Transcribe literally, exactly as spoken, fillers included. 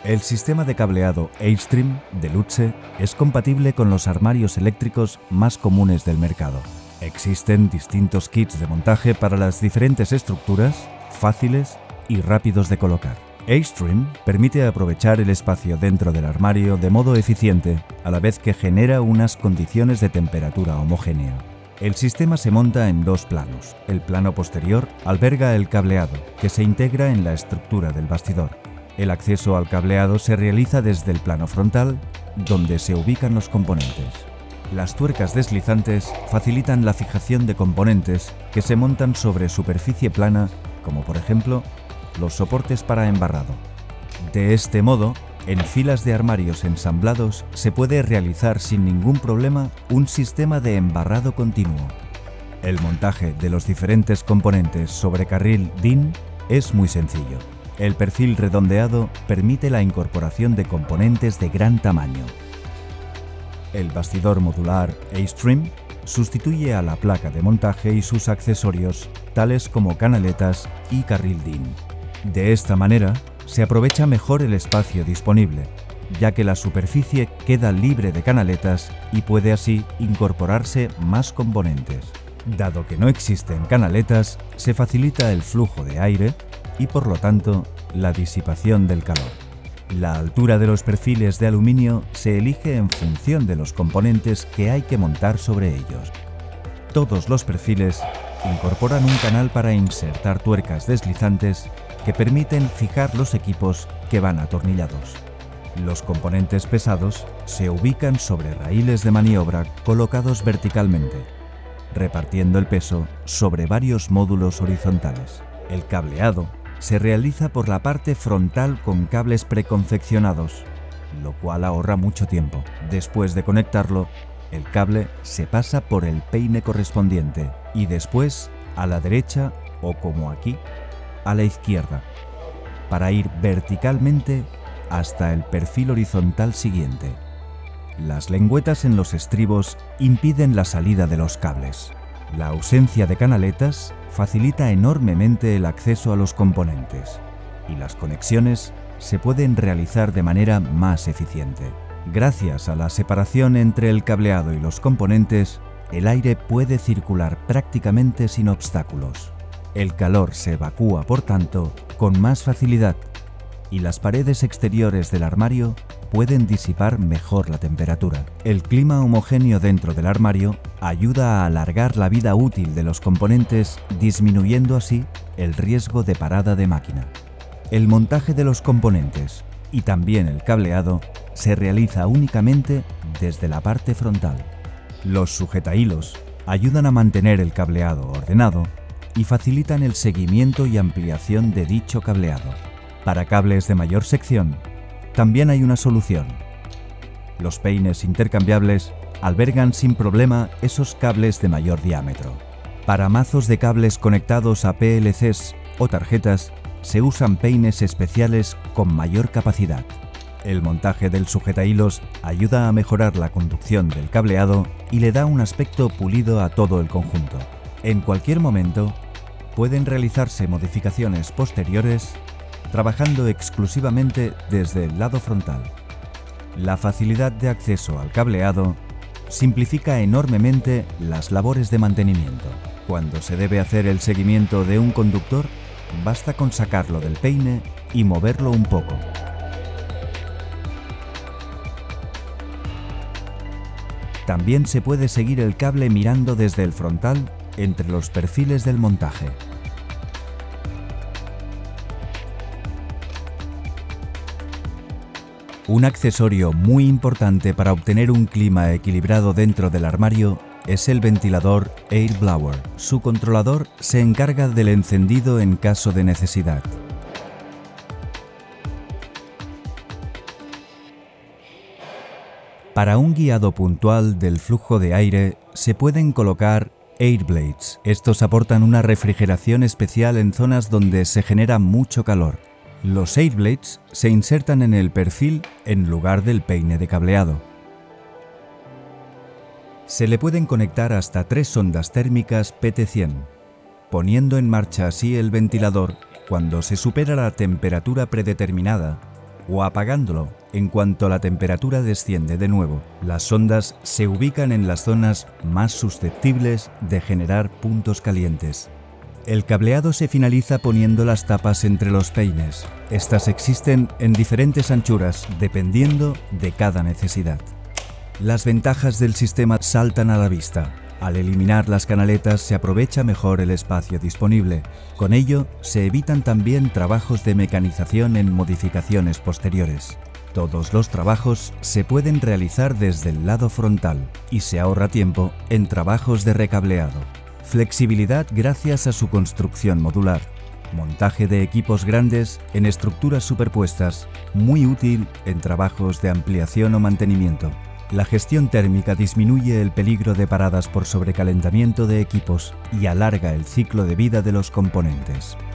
El sistema de cableado Airstream de Lutze es compatible con los armarios eléctricos más comunes del mercado. Existen distintos kits de montaje para las diferentes estructuras, fáciles y rápidos de colocar. Airstream permite aprovechar el espacio dentro del armario de modo eficiente, a la vez que genera unas condiciones de temperatura homogénea. El sistema se monta en dos planos. El plano posterior alberga el cableado, que se integra en la estructura del bastidor. El acceso al cableado se realiza desde el plano frontal, donde se ubican los componentes. Las tuercas deslizantes facilitan la fijación de componentes que se montan sobre superficie plana, como por ejemplo los soportes para embarrado. De este modo, en filas de armarios ensamblados se puede realizar sin ningún problema un sistema de embarrado continuo. El montaje de los diferentes componentes sobre carril D I N es muy sencillo. El perfil redondeado permite la incorporación de componentes de gran tamaño. El bastidor modular Airstream sustituye a la placa de montaje y sus accesorios, tales como canaletas y carril D I N. De esta manera, se aprovecha mejor el espacio disponible, ya que la superficie queda libre de canaletas y puede así incorporarse más componentes. Dado que no existen canaletas, se facilita el flujo de aire y por lo tanto la disipación del calor. La altura de los perfiles de aluminio se elige en función de los componentes que hay que montar sobre ellos. Todos los perfiles incorporan un canal para insertar tuercas deslizantes que permiten fijar los equipos que van atornillados. Los componentes pesados se ubican sobre raíles de maniobra colocados verticalmente, repartiendo el peso sobre varios módulos horizontales. El cableado se realiza por la parte frontal con cables preconfeccionados, lo cual ahorra mucho tiempo. Después de conectarlo, el cable se pasa por el peine correspondiente y después a la derecha o, como aquí, a la izquierda, para ir verticalmente hasta el perfil horizontal siguiente. Las lengüetas en los estribos impiden la salida de los cables. La ausencia de canaletas facilita enormemente el acceso a los componentes y las conexiones se pueden realizar de manera más eficiente. Gracias a la separación entre el cableado y los componentes, el aire puede circular prácticamente sin obstáculos. El calor se evacúa, por tanto, con más facilidad y las paredes exteriores del armario pueden disipar mejor la temperatura. El clima homogéneo dentro del armario ayuda a alargar la vida útil de los componentes, disminuyendo así el riesgo de parada de máquina. El montaje de los componentes y también el cableado se realiza únicamente desde la parte frontal. Los sujetahilos ayudan a mantener el cableado ordenado y facilitan el seguimiento y ampliación de dicho cableado. Para cables de mayor sección, también hay una solución. Los peines intercambiables albergan sin problema esos cables de mayor diámetro. Para mazos de cables conectados a P L Cs o tarjetas, se usan peines especiales con mayor capacidad. El montaje del sujetahilos ayuda a mejorar la conducción del cableado y le da un aspecto pulido a todo el conjunto. En cualquier momento, pueden realizarse modificaciones posteriores trabajando exclusivamente desde el lado frontal. La facilidad de acceso al cableado simplifica enormemente las labores de mantenimiento. Cuando se debe hacer el seguimiento de un conductor, basta con sacarlo del peine y moverlo un poco. También se puede seguir el cable mirando desde el frontal entre los perfiles del montaje. Un accesorio muy importante para obtener un clima equilibrado dentro del armario es el ventilador Air Blower. Su controlador se encarga del encendido en caso de necesidad. Para un guiado puntual del flujo de aire se pueden colocar Air Blades. Estos aportan una refrigeración especial en zonas donde se genera mucho calor. Los Air Blades se insertan en el perfil en lugar del peine de cableado. Se le pueden conectar hasta tres sondas térmicas P T cien, poniendo en marcha así el ventilador cuando se supera la temperatura predeterminada o apagándolo en cuanto la temperatura desciende de nuevo. Las sondas se ubican en las zonas más susceptibles de generar puntos calientes. El cableado se finaliza poniendo las tapas entre los peines. Estas existen en diferentes anchuras dependiendo de cada necesidad. Las ventajas del sistema saltan a la vista. Al eliminar las canaletas se aprovecha mejor el espacio disponible. Con ello se evitan también trabajos de mecanización en modificaciones posteriores. Todos los trabajos se pueden realizar desde el lado frontal y se ahorra tiempo en trabajos de recableado. Flexibilidad gracias a su construcción modular. Montaje de equipos grandes en estructuras superpuestas, muy útil en trabajos de ampliación o mantenimiento. La gestión térmica disminuye el peligro de paradas por sobrecalentamiento de equipos y alarga el ciclo de vida de los componentes.